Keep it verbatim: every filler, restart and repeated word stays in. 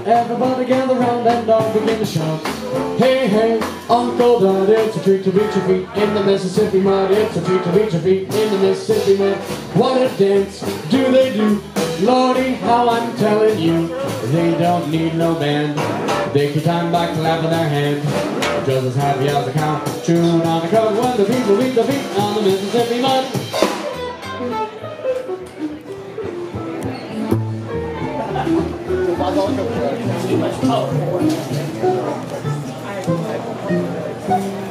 Everybody gather round and all begin to shout. Hey, hey, Uncle Dud, it's a treat to beat your feet in the Mississippi mud. It's a treat to beat your feet in the Mississippi mud. What a dance do they do? Lordy, how I'm telling you, they don't need no band. They keep time by clapping their hands. Just as happy as a cow chewing on the cud when the people beat the beat on the Mississippi mud. Too much power.